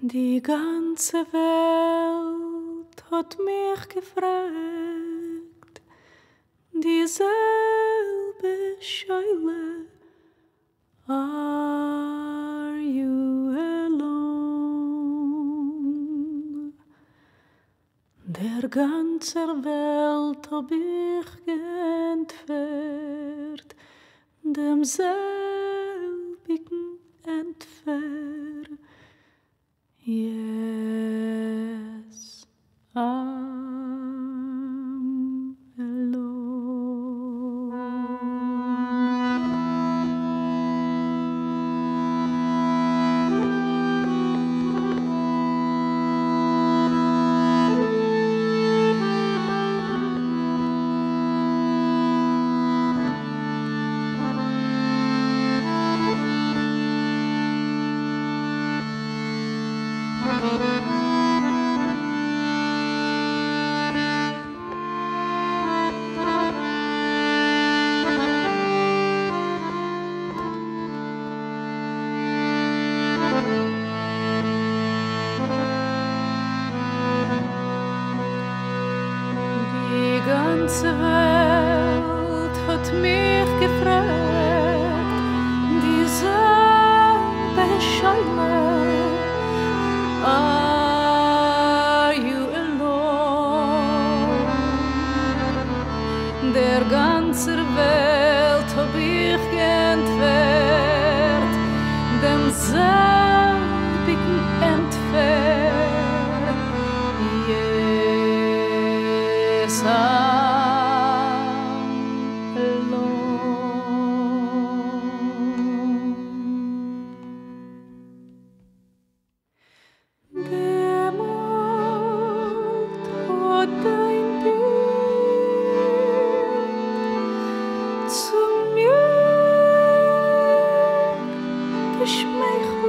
Die ganze Welt hat mich gefragt, dieselbe Scheule, are you alone? Der ganze Welt hab ich geentfert, demselbigen Entfer. Yes, I'm alone. Die ganze Welt hat mich gefragt, dieselbe Scheule, are you alone? Der ganze Welt hab ich geentfert, demselbigen Entfer. Yes, I'm alone. Demut hat dein Bild zu mir geschmeichelt.